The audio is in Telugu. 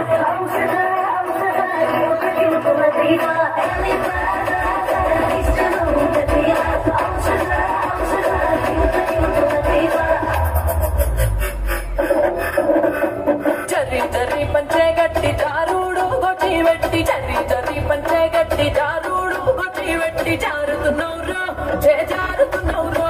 చర్రి పంచే గట్టి జారుడు గొట్టి వెట్టి చర్రి పంచే గట్టి జారుడు గొట్టి వెట్టి జారుతున్నావు జారుతున్నావు